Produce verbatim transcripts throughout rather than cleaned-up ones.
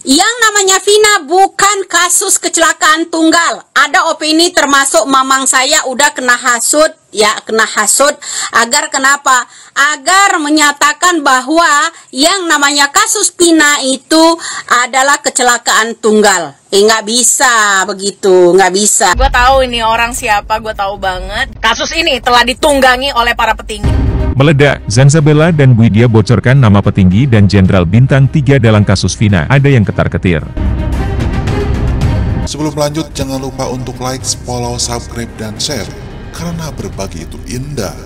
Yang namanya Vina bukan kasus kecelakaan tunggal. Ada opini termasuk mamang saya udah kena hasut, ya kena hasut. Agar kenapa? Agar menyatakan bahwa yang namanya kasus Vina itu adalah kecelakaan tunggal. Eh nggak bisa begitu, nggak bisa. Gue tahu ini orang siapa, gue tahu banget. Kasus ini telah ditunggangi oleh para petinggi. Meledak, Zanzabella dan Widya bocorkan nama petinggi dan jenderal bintang tiga dalam kasus Vina. Ada yang ketar-ketir. Sebelum lanjut, jangan lupa untuk like, follow, subscribe, dan share. Karena berbagi itu indah.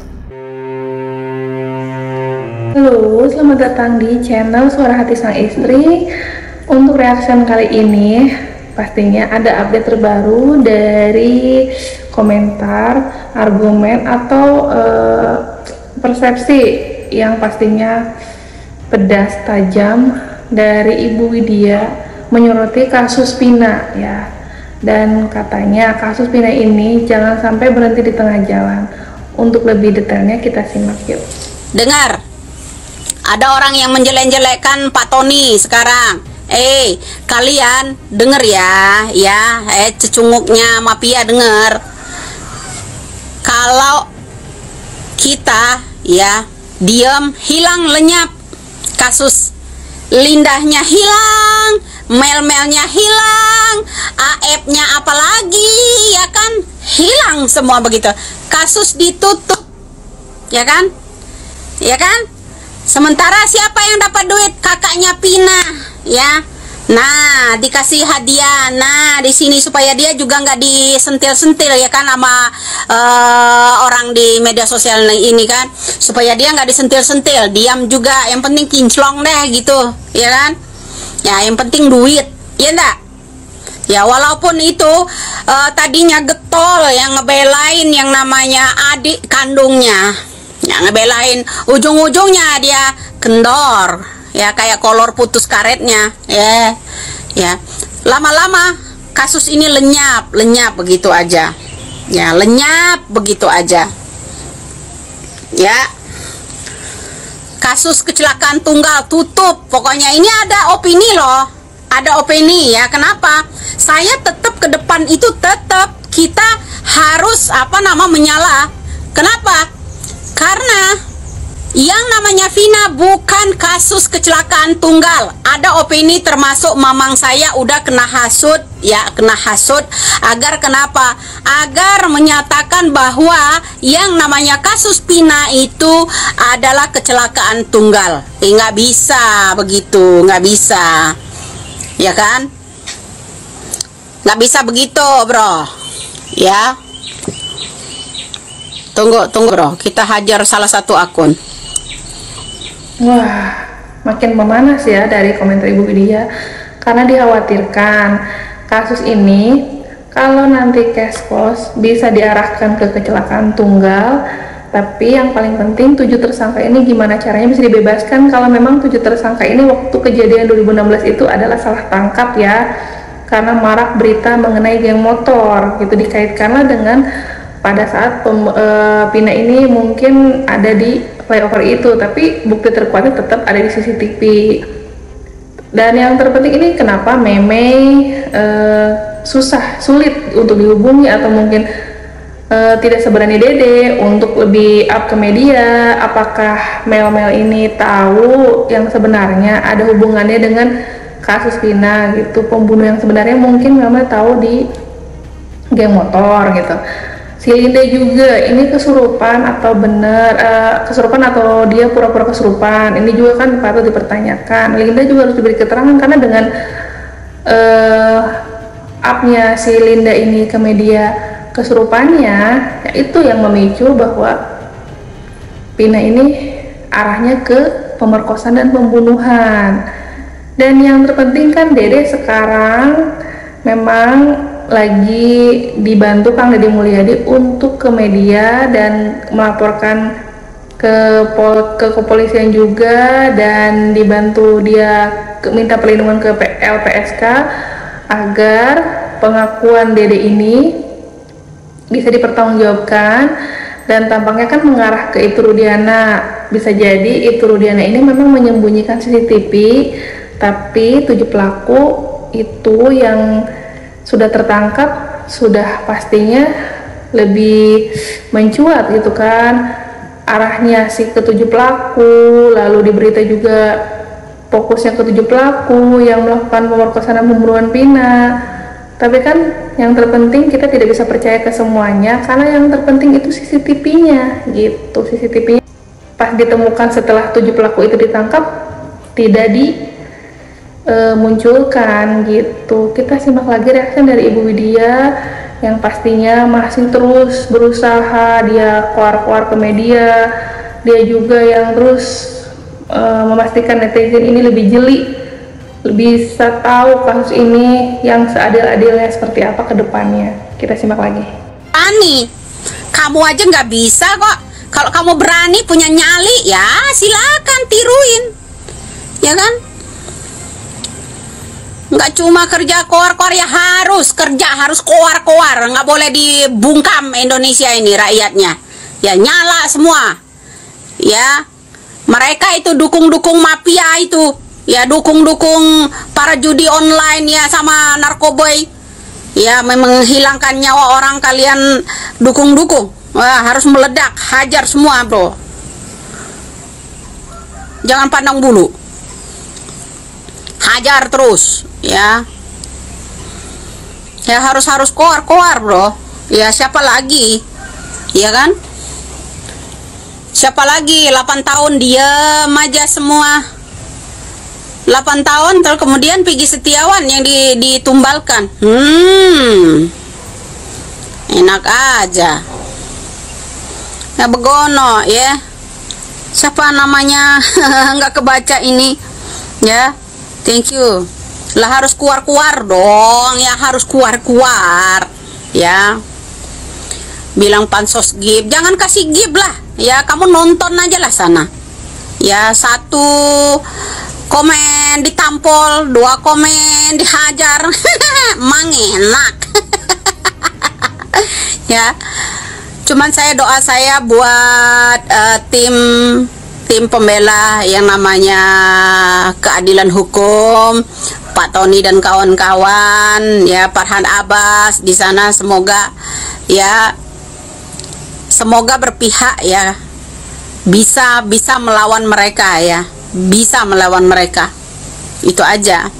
Halo, selamat datang di channel Suara Hati Sang Istri. Untuk reaction kali ini, pastinya ada update terbaru dari komentar, argumen, atau uh, persepsi yang pastinya pedas tajam dari Ibu Widya menyoroti kasus Vina ya. Dan katanya kasus Vina ini jangan sampai berhenti di tengah jalan. Untuk lebih detailnya kita simak yuk. Dengar, ada orang yang menjelek-jelekkan Pak Tony sekarang. Eh, kalian denger ya, ya, eh cecunguknya mafia denger. Kalau kita ya diam, hilang lenyap kasus Lindahnya hilang, Mel-Melnya hilang, A F-nya apalagi ya kan hilang semua begitu. Kasus ditutup, ya kan, ya kan. Sementara siapa yang dapat duit? Kakaknya Vina, ya. Nah, dikasih hadiah. Nah, di sini supaya dia juga nggak disentil-sentil ya kan sama uh, orang di media sosial ini kan, supaya dia nggak disentil-sentil, diam juga. Yang penting kinclong deh gitu, ya kan? Ya, yang penting duit, ya enggak? Ya, walaupun itu uh, tadinya getol yang ngebelain yang namanya adik kandungnya, yang ngebelain, ujung-ujungnya dia kendor. Ya kayak kolor putus karetnya ya, ya lama-lama kasus ini lenyap lenyap begitu aja ya, lenyap begitu aja ya. Kasus kecelakaan tunggal tutup. Pokoknya ini ada opini loh, ada opini ya. Kenapa saya tetap ke depan itu, tetap kita harus apa nama menyala. Kenapa? Karena yang namanya Vina bukan kasus kecelakaan tunggal. Ada opini termasuk mamang saya udah kena hasut, ya kena hasut. Agar kenapa? Agar menyatakan bahwa yang namanya kasus Vina itu adalah kecelakaan tunggal. Eh nggak bisa begitu, nggak bisa, ya kan? Nggak bisa begitu bro, ya. Tunggu, tunggu bro, kita hajar salah satu akun. Wah, makin memanas ya dari komentar Ibu Widya, karena dikhawatirkan kasus ini kalau nanti cashpos bisa diarahkan ke kecelakaan tunggal. Tapi yang paling penting, tujuh tersangka ini gimana caranya bisa dibebaskan kalau memang tujuh tersangka ini waktu kejadian dua ribu enam belas itu adalah salah tangkap ya, karena marak berita mengenai geng motor gitu, dikaitkanlah dengan pada saat pem, e, Vina ini mungkin ada di flyover itu, tapi bukti terkuatnya tetap ada di C C T V. Dan yang terpenting ini kenapa Meme e, susah, sulit untuk dihubungi, atau mungkin e, tidak seberani Dede untuk lebih up ke media. Apakah Mel-Mel ini tahu yang sebenarnya ada hubungannya dengan kasus Vina gitu, pembunuh yang sebenarnya mungkin Mel-Mel tahu di geng motor gitu. Si Linda juga ini kesurupan atau benar uh, kesurupan atau dia pura-pura kesurupan, ini juga kan patut dipertanyakan. Linda juga harus diberi keterangan, karena dengan uh, up-nya si Linda ini ke media kesurupannya, ya itu yang memicu bahwa Vina ini arahnya ke pemerkosaan dan pembunuhan. Dan yang terpenting kan Dede sekarang memang lagi dibantu Kang Deddy Mulyadi untuk ke media dan melaporkan ke pol ke kepolisian juga, dan dibantu dia ke, minta perlindungan ke L P S K agar pengakuan Dede ini bisa dipertanggungjawabkan. Dan tampaknya kan mengarah ke Itu Rudiana. Bisa jadi Itu Rudiana ini memang menyembunyikan C C T V Tapi tujuh pelaku itu yang sudah tertangkap sudah pastinya lebih mencuat gitu kan, arahnya si ketujuh pelaku. Lalu di berita juga fokusnya ketujuh pelaku yang melakukan pemerkosaan dan pembunuhan Vina. Tapi kan yang terpenting kita tidak bisa percaya ke semuanya, karena yang terpenting itu C C T V-nya gitu. C C T V-nya pas ditemukan setelah tujuh pelaku itu ditangkap tidak dimunculkan gitu. Kita simak lagi reaksi dari Ibu Widya yang pastinya masih terus berusaha, dia keluar-keluar ke media, dia juga yang terus uh, memastikan netizen ini lebih jeli, bisa tahu kasus ini yang seadil-adilnya seperti apa ke depannya. Kita simak lagi. Ani, kamu aja nggak bisa kok. Kalau kamu berani punya nyali, ya silakan tiruin, ya kan? Nggak cuma kerja koar-koar, ya harus kerja, harus koar-koar, nggak boleh dibungkam Indonesia ini rakyatnya. Ya nyala semua, ya. Mereka itu dukung-dukung mafia itu, ya dukung-dukung para judi online ya sama narkoboy. Ya memang menghilangkan nyawa orang kalian dukung-dukung. Wah, harus meledak, hajar semua bro. Jangan pandang bulu, hajar terus ya. Ya harus harus koar-koar bro. Ya siapa lagi, ya kan? Siapa lagi? delapan tahun diam aja semua. delapan tahun terus kemudian Peggy Setiawan yang ditumbalkan. Hmm, enak aja. Ya begono ya. Siapa namanya? Nggak kebaca ini ya. Thank you. Lah harus keluar-keluar dong, ya harus keluar-keluar ya. Bilang pansos gib, jangan kasih gib lah ya, kamu nonton aja lah sana ya. Satu komen ditampol, dua komen dihajar. Emang enak. Ya, cuman saya doa saya buat uh, tim tim pembela yang namanya keadilan hukum, Pak Tony dan kawan-kawan ya, Farhan Abbas di sana, semoga ya semoga berpihak ya, bisa bisa melawan mereka ya, bisa melawan mereka. Itu aja.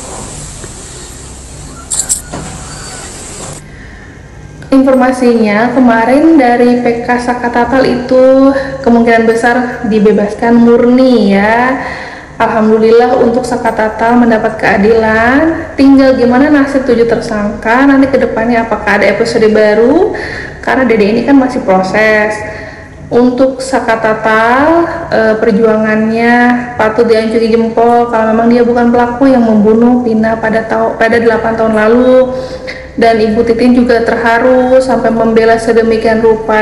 Informasinya kemarin dari P K Sakatatal itu kemungkinan besar dibebaskan murni ya. Alhamdulillah untuk Sakatatal mendapat keadilan. Tinggal gimana nasib tujuh tersangka nanti ke depannya, apakah ada episode baru, karena Dede ini kan masih proses. Untuk Sakatatal eh, perjuangannya patut diacungi jempol kalau memang dia bukan pelaku yang membunuh Vina pada tahun pada delapan tahun lalu. Dan Ibu Titin juga terharu sampai membela sedemikian rupa,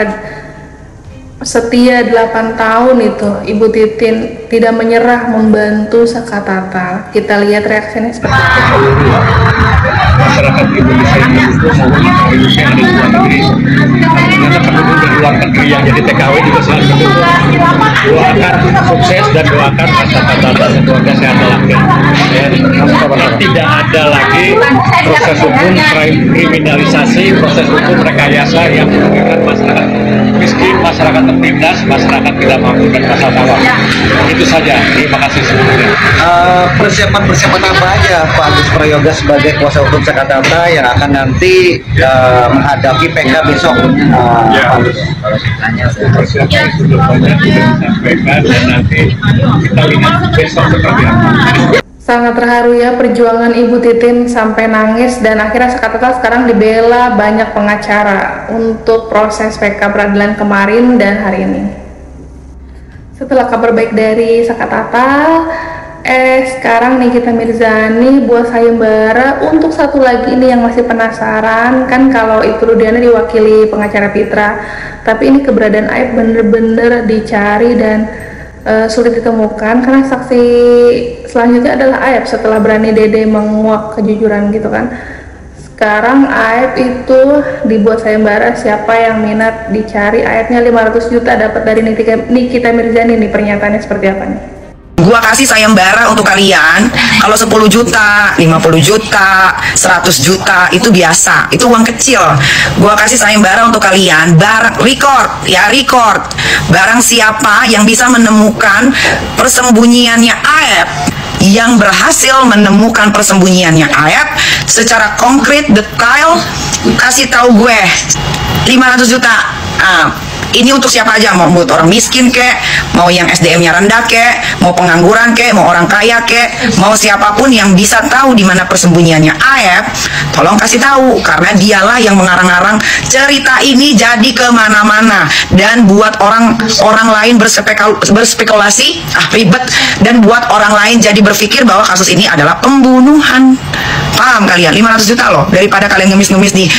setia delapan tahun itu Ibu Titin tidak menyerah membantu Sakatatal. Kita lihat reaksinya seperti apa. Masyarakat Indonesia ini untuk maupun Indonesia yang ada di luar negeri, artinya penduduk dari luar negeri yang jadi T K W juga sangat mendukung. Doakan sukses dan doakan Sakatatal dan keluarga sehat walafiat. Ya, tidak ada lagi proses hukum kriminalisasi, proses hukum rekayasa yang merugikan masyarakat miskin, masyarakat tertindas, masyarakat tidak mampu dan masyarakat bawah. Itu saja. Terima kasih semuanya. Uh, persiapan-persiapan apa aja Pak Agus Prayoga sebagai kuasa hukum Sakatatal yang akan nanti uh, menghadapi P K besok? Uh, ya, persiapan sudah banyak sudah disampaikan dan nanti kita lihat besok seperti apa. Sangat terharu ya perjuangan Ibu Titin sampai nangis, dan akhirnya Sakatatal sekarang dibela banyak pengacara untuk proses P K peradilan kemarin dan hari ini. Setelah kabar baik dari Sakatatal, eh sekarang Nikita Mirzani buat sayembara untuk satu lagi ini yang masih penasaran kan, kalau Ibu Rudiana diwakili pengacara Fitra, tapi ini keberadaan Aib bener-bener dicari dan Uh, sulit ditemukan karena saksi selanjutnya adalah Aib setelah berani Dede menguak kejujuran gitu kan. Sekarang Aib itu dibuat sayembara, siapa yang minat dicari, Aibnya lima ratus juta dapat dari Nikita Mirzani nih. Pernyataannya seperti apa nih? Gua kasih sayembara untuk kalian. Kalau sepuluh juta, lima puluh juta, seratus juta itu biasa, itu uang kecil. Gua kasih sayembara untuk kalian. Barang record, ya record. Barang siapa yang bisa menemukan persembunyiannya Aep, yang berhasil menemukan persembunyiannya Aep secara konkret, detail, kasih tahu gue lima ratus juta. Ah, ini untuk siapa aja, mau buat orang miskin kek, mau yang S D M-nya rendah kek, mau pengangguran kek, mau orang kaya kek, mau siapapun yang bisa tahu di mana persembunyiannya Aep, tolong kasih tahu, karena dialah yang mengarang-arang cerita ini jadi kemana-mana dan buat orang orang lain berspekul berspekulasi, ah ribet, dan buat orang lain jadi berpikir bahwa kasus ini adalah pembunuhan. Paham kalian? lima ratus juta loh, daripada kalian ngemis-ngemis di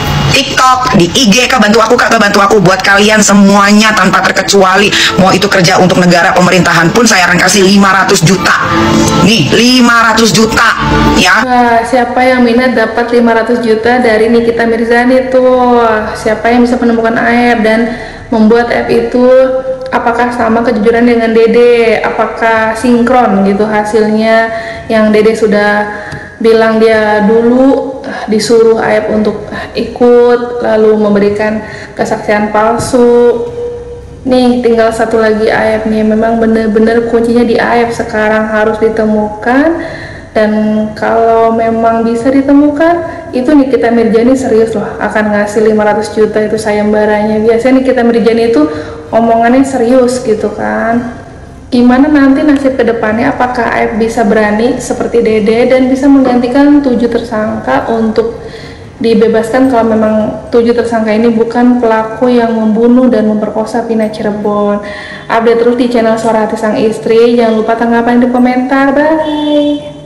TikTok, di I G, kak bantu aku, kak bantu aku. Buat kalian semuanya tanpa terkecuali, mau itu kerja untuk negara pemerintahan pun saya akan kasih lima ratus juta. Nih, lima ratus juta ya. Wah, siapa yang minat dapat lima ratus juta dari Nikita Mirzani tuh? Siapa yang bisa menemukan Aep dan membuat Aep itu apakah sama kejujuran dengan Dede? Apakah sinkron gitu hasilnya yang Dede sudah bilang dia dulu disuruh Aep untuk ikut lalu memberikan kesaksian palsu. Nih tinggal satu lagi Aep nih, memang bener-bener kuncinya di Aep sekarang harus ditemukan, dan kalau memang bisa ditemukan itu Nikita Mirzani serius loh akan ngasih lima ratus juta itu sayembaranya. Biasanya Nikita Mirzani itu omongannya serius gitu kan. Gimana nanti nasib kedepannya, apakah Aep bisa berani seperti Dede dan bisa menggantikan tujuh tersangka untuk dibebaskan kalau memang tujuh tersangka ini bukan pelaku yang membunuh dan memperkosa Vina Cirebon. Update terus di channel Suara Hati Sang Istri, jangan lupa tanggapan di komentar, bye.